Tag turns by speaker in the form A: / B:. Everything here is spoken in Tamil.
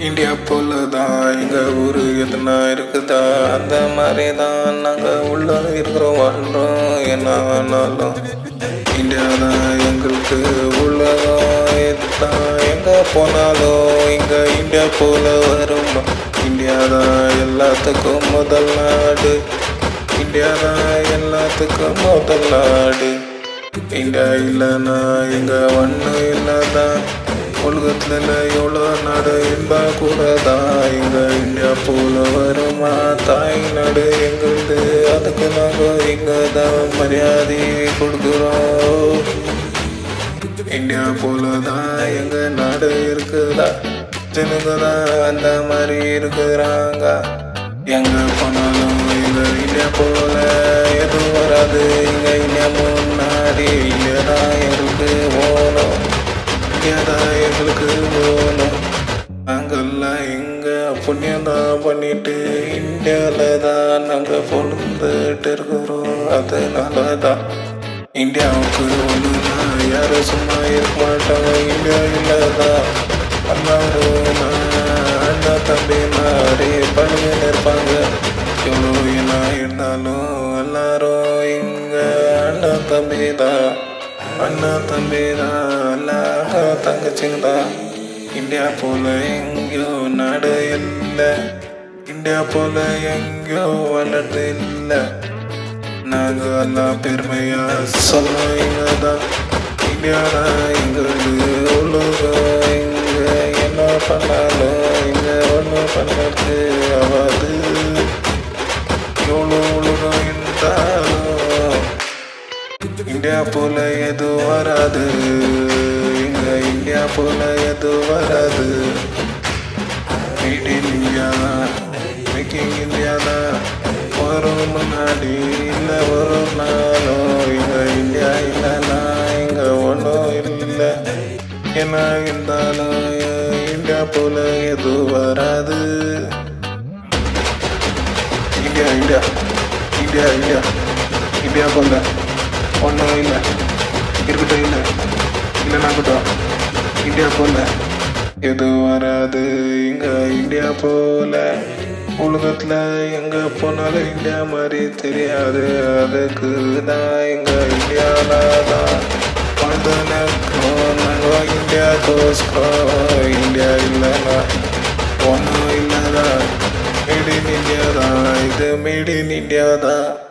A: இந்தியா போல தான் எங்கள் ஊர் எதுனா இருக்குதா, அந்த மாதிரி தான் நாங்கள் உள்ள இருக்கிறோம் வாழ்கிறோம். என்ன வேணாலும் இந்தியா தான் எங்களுக்கு உலகம். இதுதான் எங்கே போனாலும் இங்கே இந்தியா போல வரும். இந்தியா தான் எல்லாத்துக்கும் முதல் நாடு. இந்தியா தான் எல்லாத்துக்கும் முதல் நாடு. இந்தியா இல்லைன்னா இங்கே ஒன்றும் இல்லைதான். உலகத்தில் எவ்வளோ நாடு இருந்தால் கூட தான் இங்கே இந்தியா போல வருமா தாய் நாடு எங்களுக்கு. அதுக்கு நாங்கள் இங்கே தான் மரியாதை கொடுக்குறோம். இந்தியா போல தான் எங்கள் நாடு இருக்குதா, ஜனங்க தான் அந்த மாதிரி இருக்கிறாங்க. எங்கே போனாலும் எங்கள் இந்தியா போல எதுவும் வராது. இங்கே இந்தியா முன்னாடி இந்தியா தான் எங்களுக்கு போகணும். இந்தியாதான் எங்களுக்கு போகணும். நாங்கள்லாம் எங்கே புண்ணியம் தான் பண்ணிட்டு இந்தியாவில் தான் நாங்கள் பொழுந்துட்டு இருக்கிறோம். அதனால தான் இந்தியாவுக்கு ஒன்றுனா யாரும் சும்மா இருக்க மாட்டாங்க. இந்தியா இல்லைதான் எல்லாரும் அண்ணா தம்பி மாதிரி பழக இருப்பாங்க. எவ்வளோ என்ன இருந்தாலும் எல்லாரும் இங்கே அண்ணா தம்பி தான். அண்ணா தம்பி தான் எல்லா தங்கச்சிங்க தான். இந்தியா போல எங்கேயோ நாடு இல்லை. இந்தியா போல எங்கேயோ வளர்ந்து இல்லை. நாங்கள் எல்லாம் பெருமையாக சொல்லுவோம். இங்கே தான் இந்தியா தான் எங்களுக்கு உலகம். இங்கே என்ன பண்ணாலும் இங்கே ஒன்றும் பண்ணுறது ஆகாது. எவ்வளோ உலகம் இருந்தாலும் இந்தியா போல எதுவும் வராது. இங்கே இந்தியா போல எதுவும் வராது. மேட் இன் இந்தியா தான், மேக்கிங் இந்தியா தான். வரும் முன்னாடி இல்லை ஒரு நாளும் இங்கே இந்தியா இல்லைன்னா இங்கே ஒன்றும் இல்லை. என்ன இருந்தாலும் இந்தியா போல எதுவும் வராது. India India India India India போல ஒன்றும் இல்லை. இருக்கட்டும் இல்லை இல்லைன்னா இருக்கட்டும். இந்தியா போல எது வராது. இங்கே இந்தியா போல உலகத்தில் எங்கே போனாலும் இந்தியா மாதிரி தெரியாது. அதுக்கு தான் இங்கே இந்தியாவில் தான் வாழ்ந்துனோம் நாங்கள். இந்தியா கோஸ்கோம். இந்தியா இல்லைன்னா ஒன்றும் இல்லைதான். மேட் இன் இந்தியா தான். இது மேட் இன் இந்தியா தான்.